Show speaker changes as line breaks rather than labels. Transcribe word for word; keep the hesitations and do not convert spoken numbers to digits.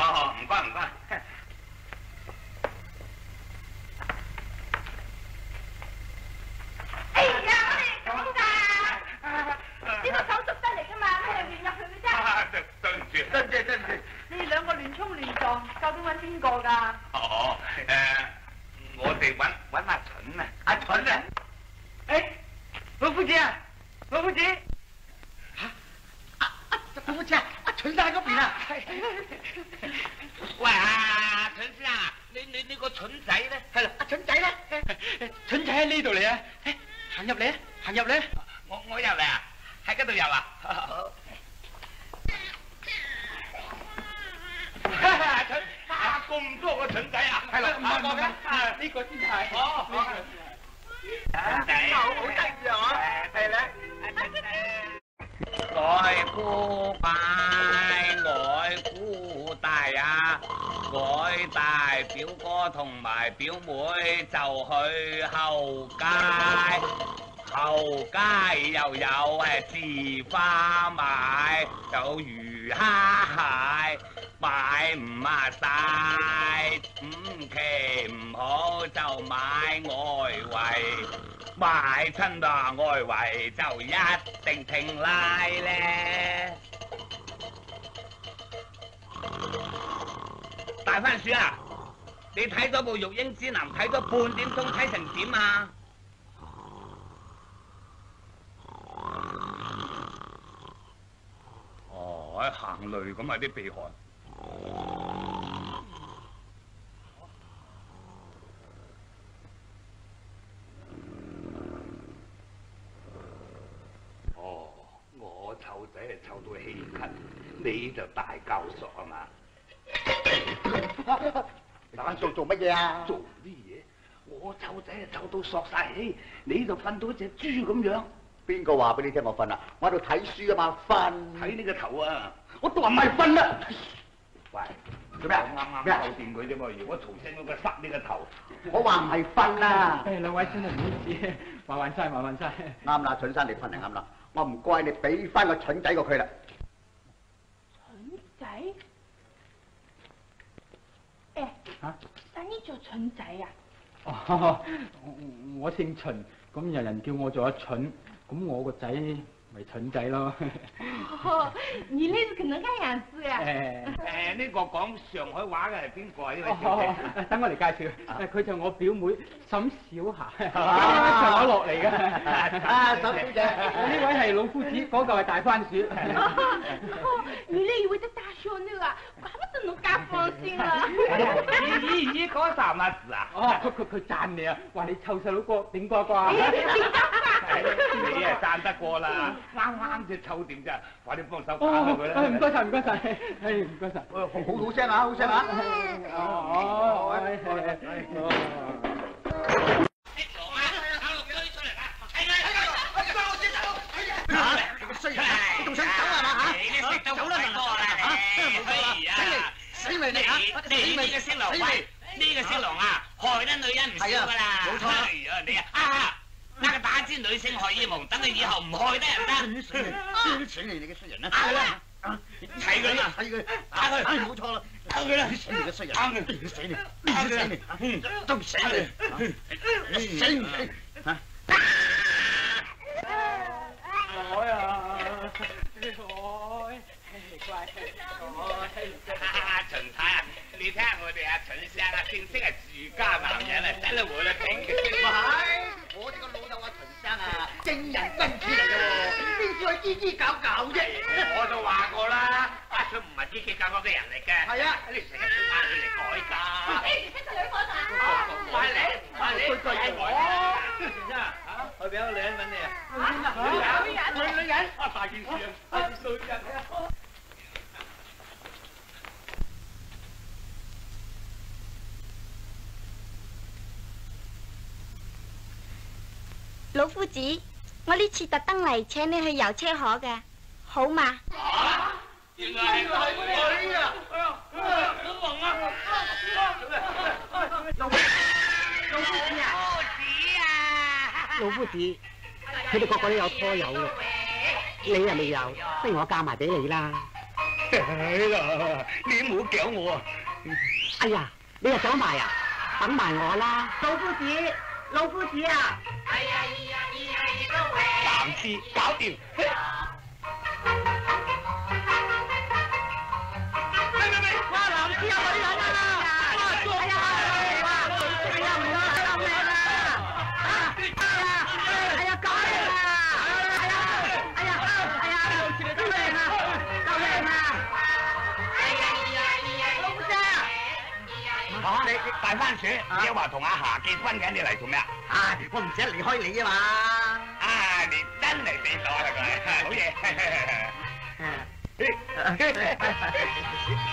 哦，唔該唔該。
哎呀，我哋噶，呢個手續得嚟噶嘛，咩亂入去嘅啫？
對唔住，對唔住，對唔住。
你哋兩個亂衝亂撞，究竟揾邊個㗎？
哦，誒，我哋揾揾阿蠢啊，阿蠢啊！誒，老夫子啊，老夫子。
老夫子啊，阿蠢仔喺嗰邊啊！
喂，阿蠢先生啊，你你你個蠢仔咧？
係啦，阿蠢仔咧？蠢仔喺呢度嚟啊！行入嚟啊，行入嚟！
我我入嚟啊，喺嗰度入啊！阿蠢，啊咁多個蠢仔啊！
係啦，唔係我嘅，呢個先係。
哦，呢個蠢仔，好得意啊！係啦，蠢仔。 外姑拜外姑大啊！外大表哥同埋表妹就去後街，後街又有誒字花賣，有魚蝦蟹買唔賣晒，五期唔好就買外圍。 買親啊，外圍就一定停拉咧。大番薯啊，你睇咗部《育嬰之男》睇咗半點鐘，睇成點啊？哦，行雷咁啊啲鼻鼾。 臭仔係臭到氣咳，你就大教熟係嘛？
打翻做做乜嘢啊？
做啲嘢，我臭仔係臭到索晒氣，你就瞓到隻豬咁樣。
邊個話俾你聽我瞓啊？我喺度睇書啊嘛，瞓。
睇你個頭啊！
我都話唔係瞓啦。
喂，
做咩啊？
啱啱搞掂佢啫嘛！如果嘈聲嗰個塞你個頭。
我話唔係瞓啊！
誒，兩位真係唔好意思，麻煩晒，麻煩晒。
啱啦，蠢生你瞓係啱啦。 我唔該你俾翻個蠢仔過佢啦。
蠢仔？誒，
嚇？
等呢做蠢仔啊？
哦，我姓秦，咁人人叫我做阿蠢，咁我個仔咪蠢仔咯。
哦，你呢個可能咁樣子啊？
誒
誒，呢個講上海話嘅係邊個啊？呢位小姐？
等我嚟介紹，佢就我表妹沈小霞，上海落嚟嘅。
啊，沈小姐，
呢位係老夫子，嗰個係大番薯。
你呢以為在大學呢啊？怪不得我咁放心啦。
咦咦，講啥乜事啊？
哦，佢佢佢讚你啊，話你臭細佬哥頂呱呱。
你啊讚得過啦，啱啱隻臭點啫，快啲幫手搞下佢啦。
唔該晒，唔該晒，誒唔該晒。
好好聲啊，好聲啊。
哦，
嚇！你個衰人，你仲想走係嘛嚇？走啦咪多啦嚇！冇錯啦，死嚟你嚇！
你呢個色狼喂，呢個色狼啊，害得女人唔少噶啦。
冇錯。
係啊，你啊啊！那個打支女性荷爾蒙，等佢以後唔害得人得。
輸錢嚟，你嘅衰人啊！
係啦，睇佢啦，
睇佢，
打佢，
唉冇錯啦，
打佢啦，
死你嘅衰人，
打佢，
死你，死你，都死你，死唔死？嚇！
我呀，我乖，
秦太啊，你睇下我哋阿秦生啊，正式係住家男人啊，真係冇得頂嘅。
唔係，我哋個老友阿秦生啊，正人君子嚟嘅喎，邊知佢吱吱搞搞啫？
我就話過啦，啊佢唔係吱吱搞搞嘅人嚟嘅。
係啊，
你成日都嗌佢嚟改㗎。
誒，你睇佢兩個啊？
快你，快你，係我。
秦生啊，我俾個女人揾你啊！
女人，
女女人，
啊大件事啊，大件女人啊！
老夫子，我呢次特登嚟請你去遊車河嘅，好嘛？
啊！原來係佢啊！哎呀，好忙啊！
老夫子啊！
老夫子，佢哋個個都有拖友嘅，你又未有，不如我嫁埋俾你啦。
係啦，你唔好叫我啊！
哎呀，你又走埋啊？等埋我啦！
老夫子，老夫子啊！
暫時搞掂。喂喂喂！
哇，男士有女人啊！哇，做呀！哇，哎呀，唔好救命啊！啊！哎呀，哎呀，救命啊！哎呀，哎呀，哎呀，救命啊！救命啊！哎呀呀呀！老夫子啊！
嚇！你你大番薯，你話同阿霞結婚嘅，你嚟做咩啊？
唉，我唔捨得離開你啊嘛。
啊！你真係死咗啦佢，好嘢！